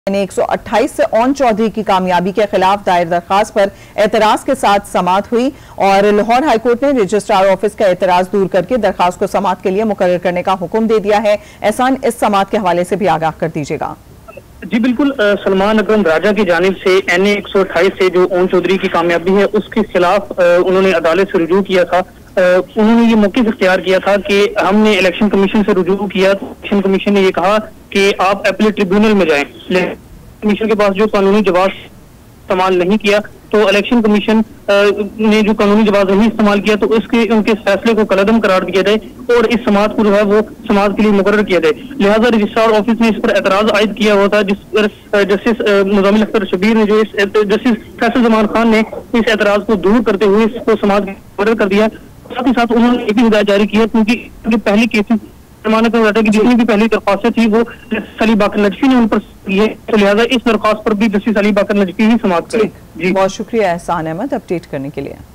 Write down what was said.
128 से ओन चौधरी की कामयाबी के खिलाफ दायर दरखास्त पर एतराज के साथ समाअत हुई और लाहौर हाईकोर्ट ने रजिस्ट्रार ऑफिस का एतराज दूर करके दरखास्त को समाअत के लिए मुकर्रर करने का हुक्म दे दिया है। एहसान, इस समाअत के हवाले से भी आगाह कर दीजिएगा। जी बिल्कुल, सलमान अकरम राजा की जानिब से NA 128 से जो ओन चौधरी की कामयाबी है उसके खिलाफ उन्होंने अदालत से रुजू किया था। उन्होंने ये मौक़िफ़ इख्तियार किया था कि हमने इलेक्शन कमीशन से रुजू किया तो इलेक्शन कमीशन ने ये कहा कि आप अपील ट्रिब्यूनल में जाएं। कमीशन के पास जो कानूनी जवाब इस्तेमाल नहीं किया तो इलेक्शन कमीशन ने जो कानूनी जवाब नहीं इस्तेमाल किया तो उनके फैसले को कलअदम करार दिया जाए और इस समाअत को जो है वो समाअत के लिए मुकर्रर किया जाए। लिहाजा रजिस्ट्रार ऑफिस ने इस पर एतराज आयद किया हुआ था, जिस पर जस्टिस मुज़म्मिल अख्तर शबीर ने जो जस्टिस फैसल जमान खान ने इस एतराज को दूर करते हुए इसको समाअत मुकर्रर कर दिया। साथ ही साथ उन्होंने एक भी हिदायत जारी किया क्योंकि पहली केसेस सलमान अकरम राजा की जितनी भी पहली दरख्वास्तें थी वो जस्टिस अली बाकर नजफी ने उन पर की है, तो लिहाजा इस दरख्वास्त पर भी जस्टिस अली बाकर नजफी ही समाअत करें। जी बहुत शुक्रिया एहसान अहमद अपडेट करने के लिए।